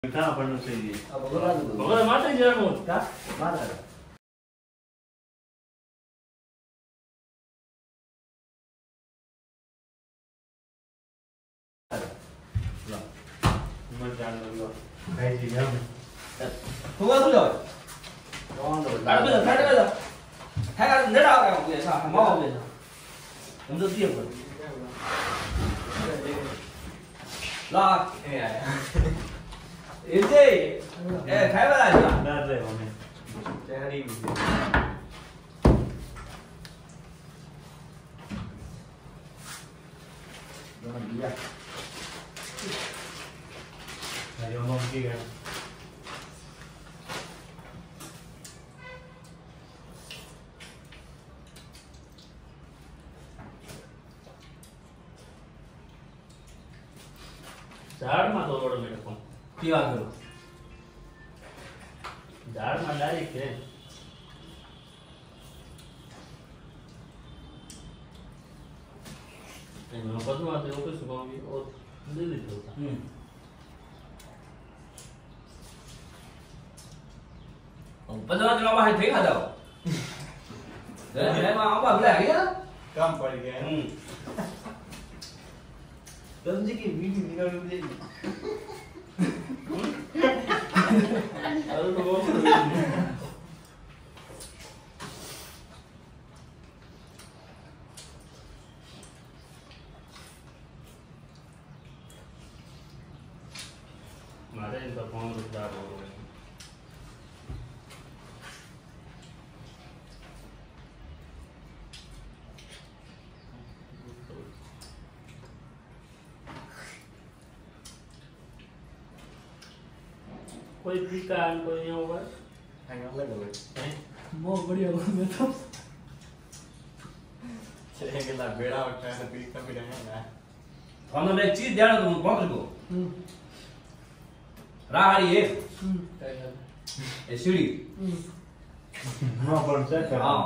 कहाँ पढ़ना चाहिए? अब बोला तो भगवान माता जी जानो का माता मत जान लो भाई जी हम हुआ तो rồi con rồi tại bây giờ thấy là nó đâu cái gì sao không có gì không được tiền rồi lo yên đi ê thấy cái này chưa डर रहे हो हमें chơi đi rồi mình đi ra अरे हम की गए झाड़ में तो रोड में रखो की बात करो झाड़ में डायरेक्ट है मैं पद्मा आते हो कुछ कहूँगी और दे देते होता bây giờ nó bao thấy hả đâu để mà ông bảo cái này á कम पड़ गया तुम जी की वीडियो निकाल दे अरे तो बहुत हमारे इनका फोन खराब हो गया कोई दुकान कोई यहाँ होगा anh nó lên rồi बहुत बढ़िया मैं तो चलेंगे कि लाभ बेड़ा उठा है तो कभी नहीं है हमने एक चीज ध्यान दो पकड़ को राहड़ी है ये सीढ़ी हाँ पर से हाँ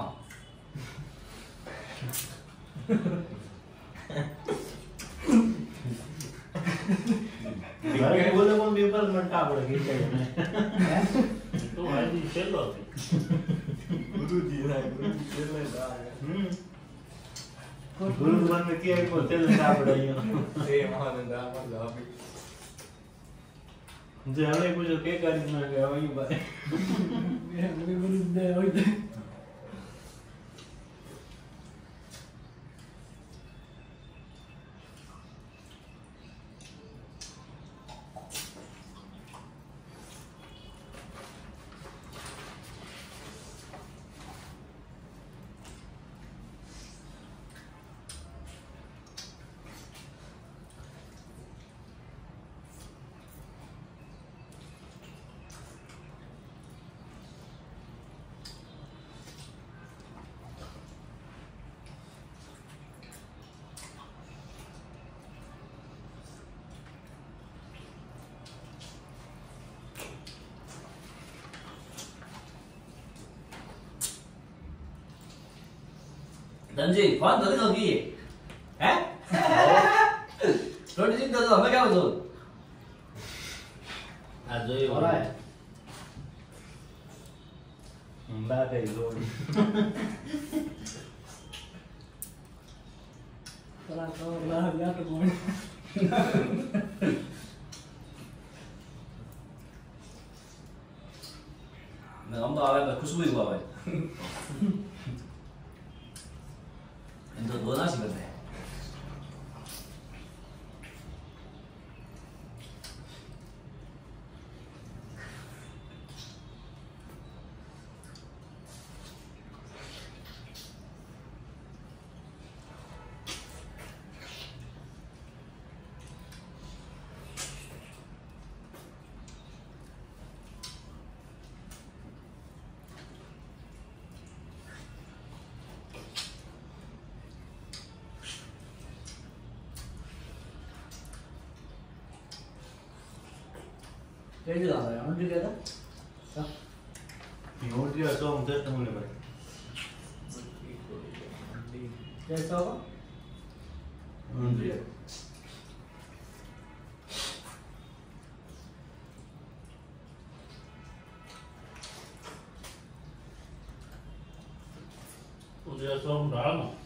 घर बोले कौन पेपर मंटा पड़ गई चाहिए तो भाई जी चल लो गुरु जी ना गुरु जी चल रहा है गुरु मन में किया को चल रहा पड़ेगा ए महानंदा पर जाओ जे हमें कुछ के कर ना गया वही बात मैं बोलूं दे होई Làm gì? Phán tử cái gì? Hả? Rồi đi từ từ mới cao rồi. à rồi Ở đây. ba thầy rồi चला तो ला या तो बोल Mày ông to lên là खुशबू हुआ भाई. Em tôi bữa nói gì vậy? Cái gì đó nó đi kia đó. Sao? thì hôm kia cho ông tết không được vậy Cái sao đó? gì ये सब डाल ना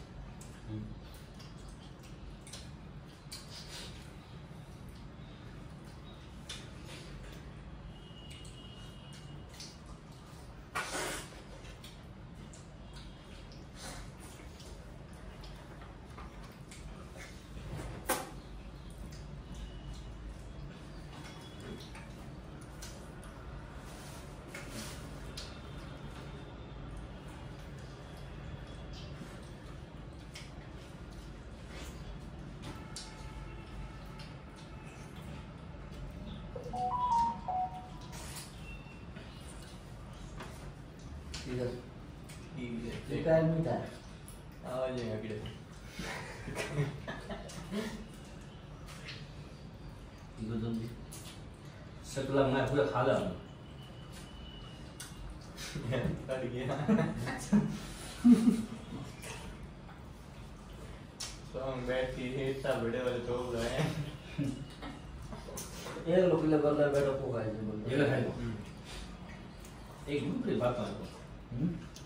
ये काय मीठा है आवाज है अगले इको जल्दी सकला मैं पूरा खा ला कट गया सॉन्ग बैठी है इतना बड़े वाले तो रहे हैं एक लोग ले कर ले बैठो को खाए जो बोल ये खाए एक दूसरी बात है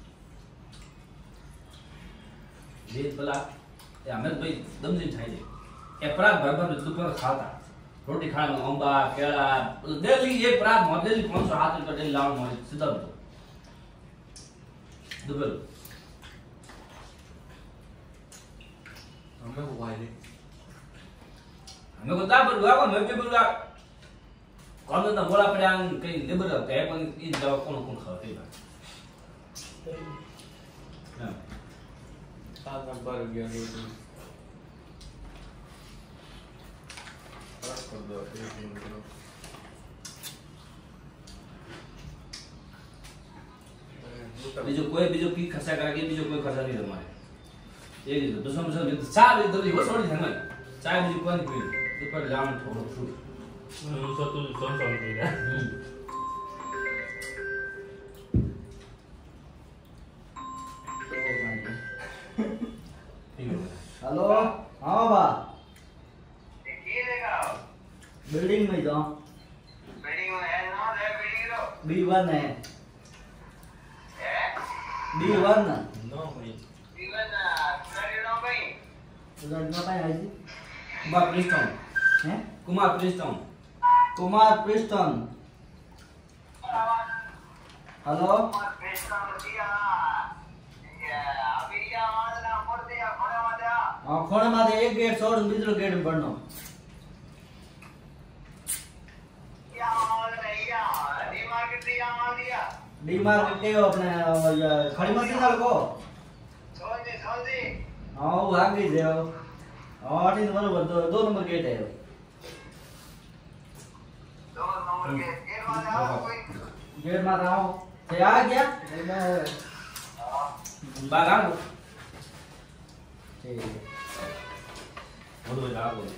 ये पला या मैं भाई दम दिन खाई दे एक परात भर दोपहर खाता रोटी खाने में अम्बा केला डेली एक परात में डेली 500 हाथ का डेली लाउन में सीधा दोपहर हमें को खाई हमें को ता बरुआ को मैं के बरुआ कौन ना बोला पड़े कहीं लेबर का है कौन इन दवा कौन खाते हैं हां सात नंबर गया रोटी कर दो एक दिन करो बीजो की खर्चा करके बीजो कोई खर्चा नहीं हमारे एक दूसरा दूसरा चार इधर ही वो छोड़ देंगे चाय बीजो कोई नहीं पी तो पर जाम थोड़ा फ्रूट उसको तो संसार दे रहा हेलो हाँ बा बिल्डिंग में जाओ B1 है B1 नो भाई उधर ना पाए आई कुमार प्रिस्टन हैं कुमार प्रिस्टन हेलो हाँ खोने माते एक गेट छोड़ दूसरे गेट में बढ़ना डी मार्केट के अपने खड़ी मशीन वाले को हाँ वो आ गई है हाँ 8 नंबर बराबर 2 नंबर गेट है गेट मार रहा हूँ क्या आ गया बाहर आ ठीक है वो तो जा बोल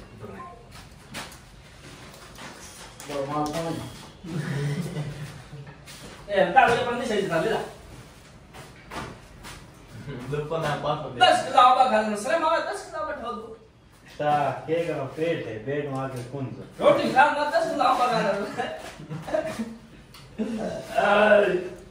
तो माल कौन ए बता मुझे पंडित सही था ले दुपन ना पास हो 10 किलो आवा खाना सरे मामा 10 किलो आवा ठोक दो ता के का पेट है पेट में आके कौन सा रोटी खा ना 10 किलो आवा खाना